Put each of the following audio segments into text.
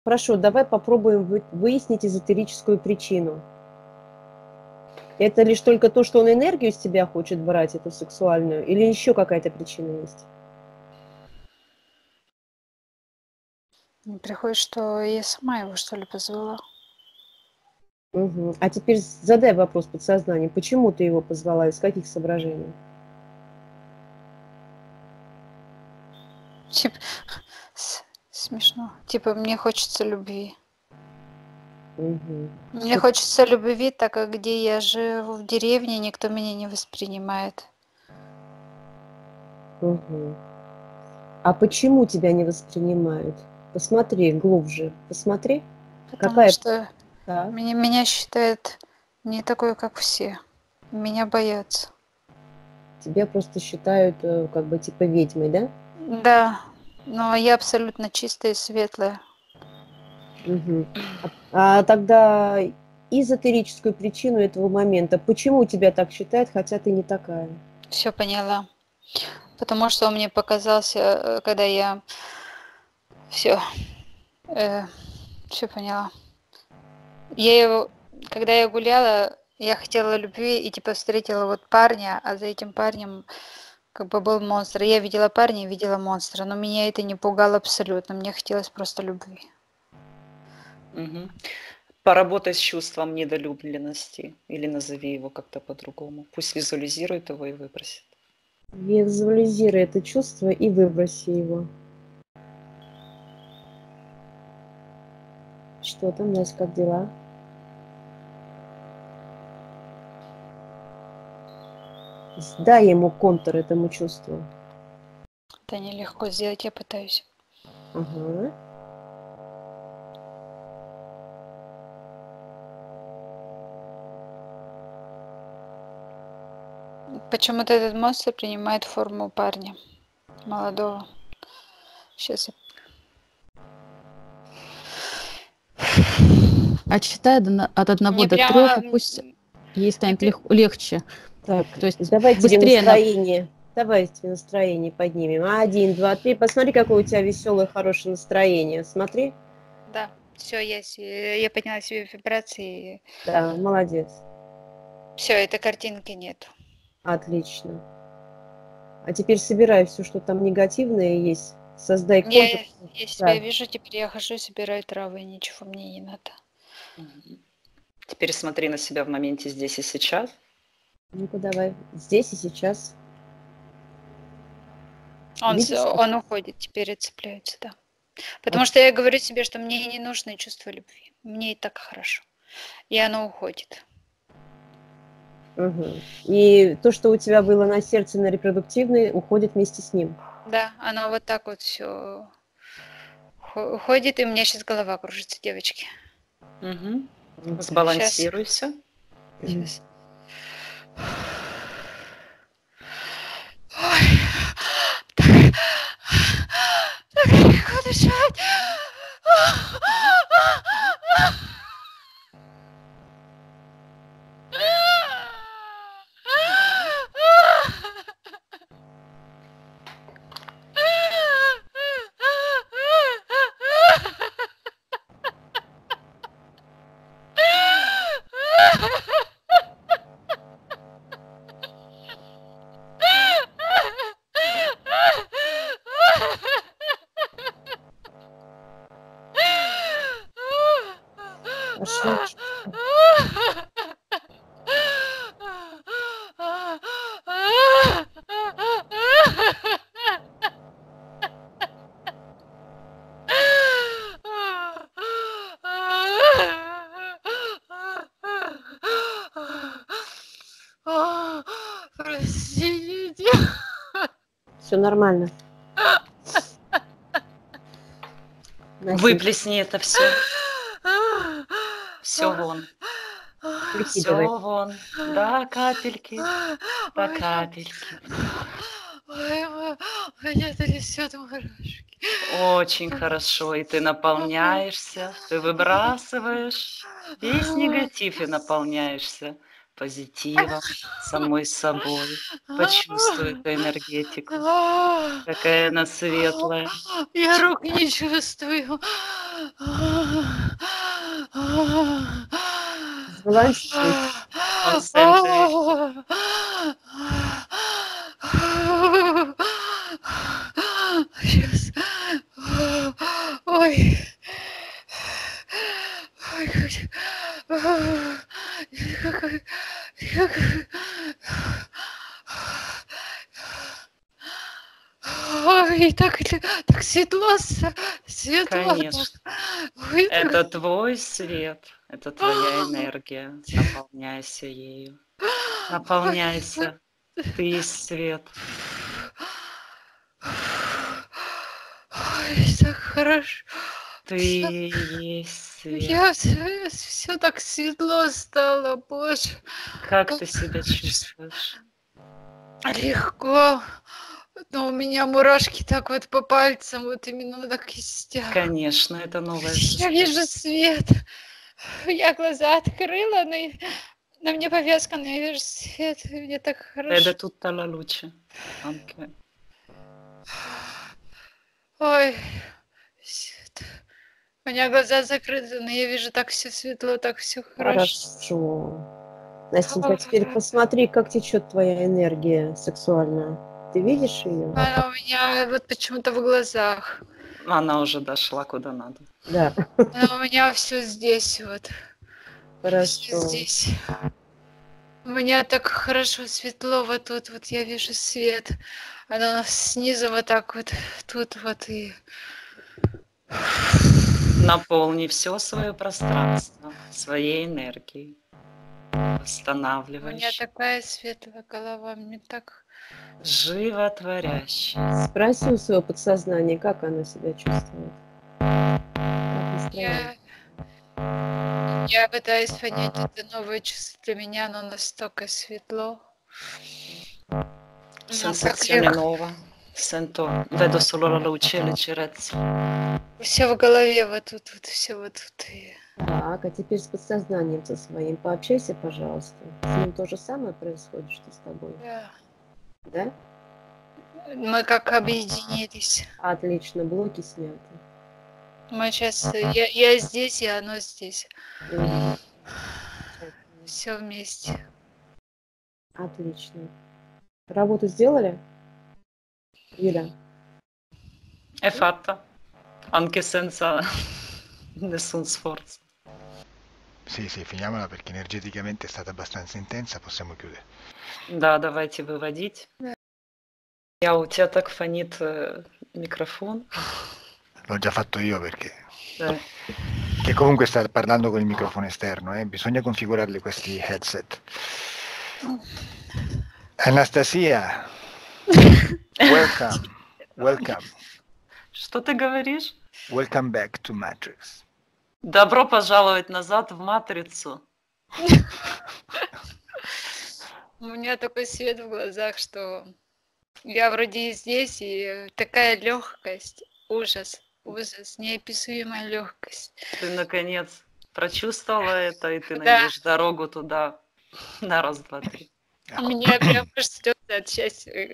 Хорошо, давай попробуем выяснить эзотерическую причину. Это лишь только то, что он энергию с тебя хочет брать, эту сексуальную, или еще какая-то причина есть? Мне приходит, что я сама его, что ли, позвала. Мгм. А теперь задай вопрос подсознанию. Почему ты его позвала? Из каких соображений? Типа, смешно. Типа, мне хочется любви. Мгм. Мне хочется любви, так как где я живу в деревне, никто меня не воспринимает. Мгм. А почему тебя не воспринимают? Посмотри глубже. Посмотри. Потому Какая... что Так. меня считают не такой, как все. Меня боятся. Тебя просто считают как бы типа ведьмой, да? Да, но я абсолютно чистая и светлая. Мгм. А тогда эзотерическую причину этого момента. Почему тебя так считают, хотя ты не такая? Все поняла. Потому что он мне показался, когда я все, все поняла. Я его, когда я гуляла, я хотела любви и типа встретила вот парня, а за этим парнем как бы был монстр. Я видела парня и видела монстра, но меня это не пугало абсолютно. Мне хотелось просто любви. Мгм. Поработай с чувством недолюбленности или назови его как-то по-другому. Пусть визуализирует его и выбросит. Визуализируй это чувство и выброси его. Что там, Настя, как дела? Дай ему контур этому чувству. Это нелегко сделать, я пытаюсь. Ага. Почему-то этот монстр принимает форму парня молодого. Сейчас я... Отсчитай от 1 Мне до 3, прямо... и пусть ей станет мне легче. Так, То есть давай тебе быстрее настроение. Давай тебе настроение поднимем. 1, 2, 3. Посмотри, какое у тебя веселое, хорошее настроение. Смотри. Да, все, я подняла себе вибрации. Да, молодец. Все, этой картинки нет. Отлично. А теперь собирай все, что там негативное есть. Создай контур. Я себя Да. вижу, теперь я хожу, собираю травы, ничего мне не надо. Мгм. Теперь смотри на себя в моменте здесь и сейчас. Ну-ка давай. Здесь и сейчас. Видишь, как? Он уходит, теперь отцепляется, да. Потому что я говорю себе, что мне не нужно чувство любви. Мне и так хорошо. И оно уходит. Угу. И то, что у тебя было на сердце, на репродуктивной, уходит вместе с ним. Да, оно вот так вот все уходит, и у меня сейчас голова кружится, девочки. Угу. Мгм. Сбалансируйся. Сейчас. Ой, так легко дышать. Пошло. Простите. Все нормально. Настенька, Выплесни это все. Все вон. Все выкидывай. вон. Да, капельки. По капельке. Ой, меня трясет мурашки. Очень хорошо. И ты наполняешься, ты выбрасываешь весь негатив и наполняешься позитивом, самой собой. Почувствуй эту энергетику. Какая она светлая. Я рук не чувствую. Сбалансируйся. Концентрируйся. Щас. Ой. Ой, как... Ой, так светло, светло. Конечно. Ой, Это твой свет, это твоя энергия. Наполняйся ею. Наполняйся. Ты есть свет. Ой, так хорошо. Ты есть свет. Я все так светло стало, Боже. Как ты себя чувствуешь? Легко. Но у меня мурашки так вот по пальцам, вот именно на кистях. Конечно, это новое Я состояние. вижу свет. Я глаза открыла, на мне повязка, но я вижу свет. И мне так хорошо. Это tutta la luce. Anche. Ой, свет. У меня глаза закрыты, но я вижу так все светло, так все хорошо. Хорошо. Настенька, теперь посмотри, как течет твоя энергия сексуальная. Ты видишь ее? Она у меня вот почему-то в глазах. Она уже дошла куда надо. Да. Она у меня все здесь вот. Всё Хорошо. здесь. У меня так хорошо светло вот тут, вот я вижу свет. Она снизу вот так вот, тут вот и... Наполни все свое пространство своей энергией. У меня Восстанавливающей, такая светлая голова, мне так... животворящей. Спроси у своего подсознания, как оно себя чувствует. Как настроение? Я пытаюсь понять, это новое чувство для меня, оно настолько светло. Sensazione nuova. Sento, vedo solo la luce e leggerezza. Все в голове, вот тут, вот все вот тут. Так, а теперь с подсознанием со своим пообщайся, пожалуйста. С ним то же самое происходит, что с тобой, Да. да? Мы как объединились. Отлично, блоки сняты. Мы сейчас, я здесь, и оно здесь. Мгм. Все вместе. Отлично. Работу сделали? Юля? È fatta, anche senza nessun sforzo. Sì, finiamola perché energeticamente è stata abbastanza intensa, possiamo chiudere. Да, давайте выводить. Да. У тебя так фонит микрофон. L'ho già fatto io perché... Да. Che comunque sta parlando con il microfono esterno, bisogna configurarli questi headset. Anastasia, welcome. Что ты говоришь? Welcome back to Matrix. Добро пожаловать назад в матрицу. У меня такой свет в глазах, что я вроде и здесь, и такая легкость, ужас, неописуемая легкость. Ты наконец прочувствовала это, и ты Да. найдешь дорогу туда на раз, два, три. У меня прям слезы от счастья.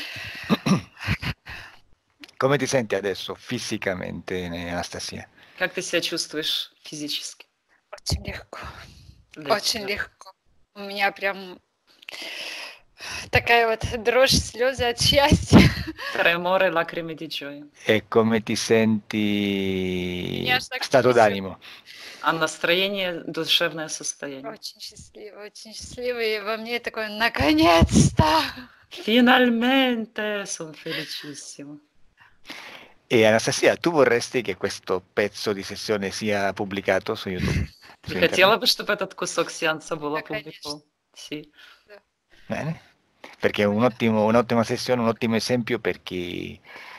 Come ti senti adesso fisicamente, Anastasia? Как ты себя чувствуешь физически? Очень легко, Для очень тебя? легко. У меня прям такая вот дрожь, слезы от счастья. Tremore, lacrime di gioia. E come ti senti Я ж так stato всё- d'animo? А настроение, душевное состояние. Очень счастлива, и во мне такое наконец-то. Finalmente, sono felicissimo. E Anastasia, tu vorresti che questo pezzo di sessione sia pubblicato su YouTube? Su Ты хотела internet? бы, чтобы этот кусок сеанса был Да, опубликован? Sì. Bene. Perché è un'ottima sessione, un ottimo esempio per chi,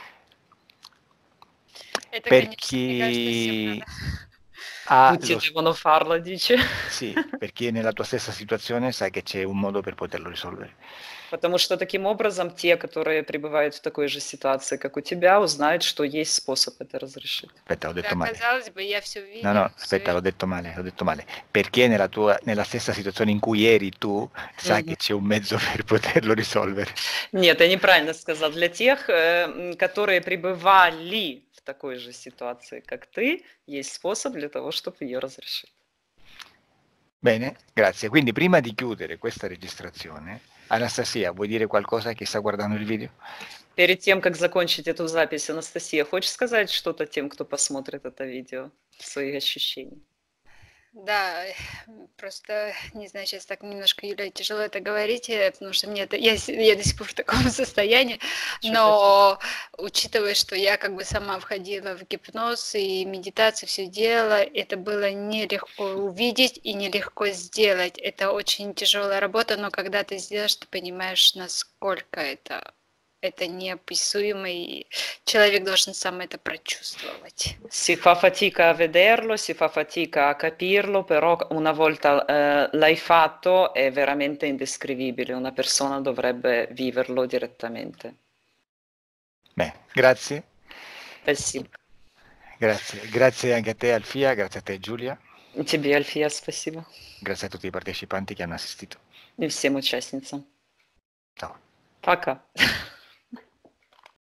Это, per конечно, мне кажется, всем chi надо. ha Tutti lo, devono farlo, dice. sì, per chi è nella tua stessa situazione sa che c'è un modo per poterlo risolvere. Потому что таким образом те, которые пребывают в такой же ситуации, как у тебя, узнают, что есть способ это разрешить. Aspetta, ho detto Да, male. казалось бы, я все видела. No, всё aspetta, ho detto male. Perché nella stessa situazione in cui eri tu, sa che c'è un mezzo per poterlo risolvere. Нет, я неправильно сказал. Для тех, которые пребывали в такой же ситуации, как ты, есть способ для того, чтобы ее разрешить. Bene, grazie. Quindi prima di chiudere questa registrazione, Anastasia, vuoi dire qualcosa a chi sta guardando il video? Перед тем, как закончить эту запись, Анастасия, хочешь сказать что-то тем, кто посмотрит это видео, свои ощущения? Да, просто, не знаю, сейчас так немножко, Юля, тяжело это говорить, потому что мне это, я до сих пор в таком состоянии, но учитывая, что я как бы сама входила в гипноз и медитацию, все делала, это было нелегко увидеть и нелегко сделать. Это очень тяжелая работа, но когда ты сделаешь, ты понимаешь, насколько это неописуемо, и человек должен сам это прочувствовать. Si fa fatica a vederlo, si fa fatica a capirlo, però una volta l'hai fatto è veramente indescrivibile, una persona dovrebbe viverlo direttamente. Beh, grazie. Спасибо. Grazie anche a te Alfia, grazie a te Giulia, Тебе, Альфия, спасибо. grazie a tutti i partecipanti che hanno assistito. И всем участницам. Ciao. Пока.